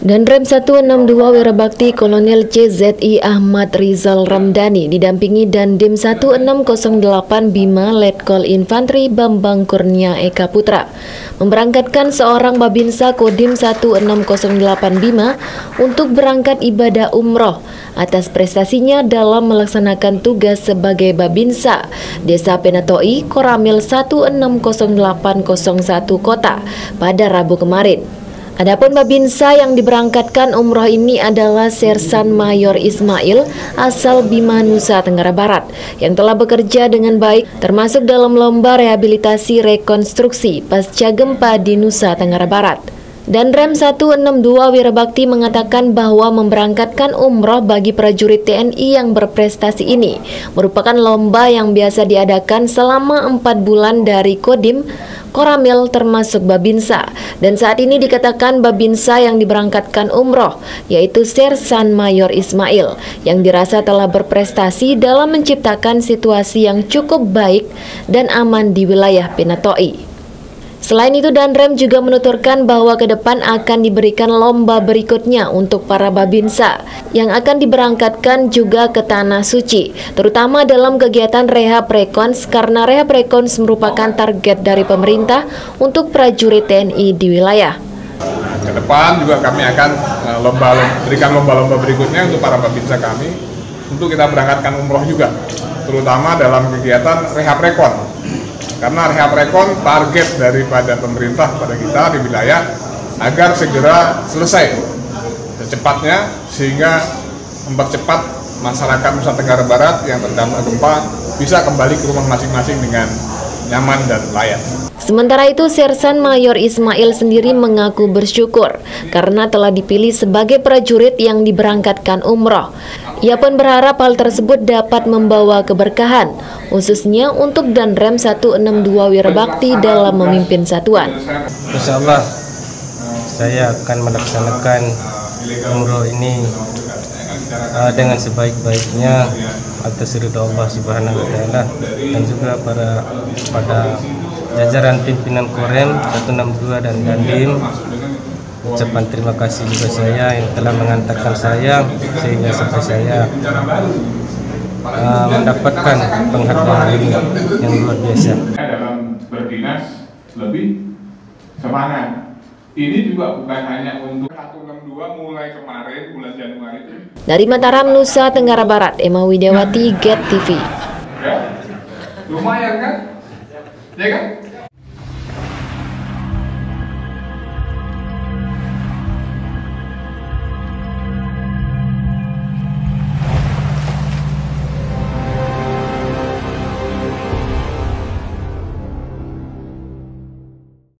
Danrem 162 Wirabakti Kolonel CZI Ahmad Rizal Ramdhani didampingi Dandim 1608 Bima Letkol Infantri Bambang Kurnia Eka Putra memberangkatkan seorang Babinsa Kodim 1608 Bima untuk berangkat ibadah umroh atas prestasinya dalam melaksanakan tugas sebagai Babinsa Desa Penatoi Koramil 160801 Kota pada Rabu kemarin. Adapun Babinsa yang diberangkatkan umroh ini adalah Sersan Mayor Ismail asal Bima, Nusa Tenggara Barat yang telah bekerja dengan baik termasuk dalam lomba rehabilitasi rekonstruksi pasca gempa di Nusa Tenggara Barat. Danrem 162 Wirabakti mengatakan bahwa memberangkatkan umroh bagi prajurit TNI yang berprestasi ini merupakan lomba yang biasa diadakan selama 4 bulan dari Kodim Koramil termasuk Babinsa, dan saat ini dikatakan Babinsa yang diberangkatkan umroh yaitu Sersan Mayor Ismail yang dirasa telah berprestasi dalam menciptakan situasi yang cukup baik dan aman di wilayah Penatoi. Selain itu, Danrem juga menuturkan bahwa ke depan akan diberikan lomba berikutnya untuk para Babinsa yang akan diberangkatkan juga ke Tanah Suci, terutama dalam kegiatan Rehab Rekons karena Rehab Rekons merupakan target dari pemerintah untuk prajurit TNI di wilayah. Ke depan juga kami akan berikan lomba-lomba berikutnya untuk para Babinsa kami untuk kita berangkatkan umroh juga, terutama dalam kegiatan Rehab Rekon. Karena Rehab Rekon target daripada pemerintah pada kita di wilayah agar segera selesai secepatnya sehingga mempercepat masyarakat Nusa Tenggara Barat yang terdampak gempa bisa kembali ke rumah masing-masing dengan nyaman dan layak. Sementara itu, Sersan Mayor Ismail sendiri mengaku bersyukur karena telah dipilih sebagai prajurit yang diberangkatkan umroh. Ia pun berharap hal tersebut dapat membawa keberkahan, khususnya untuk Danrem 162 Wirabakti dalam memimpin satuan. Insya Allah, saya akan melaksanakan umroh ini dengan sebaik-baiknya atas ridho Allah Subhanahu Wa Taala dan juga pada jajaran pimpinan Korem 162 dan Dandim. Ucapan terima kasih juga saya yang telah mengantarkan saya sehingga sampai saya mendapatkan penghargaan ini yang luar biasa. Dalam berdinas lebih semangat. Ini juga bukan hanya untuk 162 mulai kemarin bulan Januari. Dari Mataram, Nusa Tenggara Barat, Emma Widawati, GET TV. Ya, lumayan kan? Ya kan?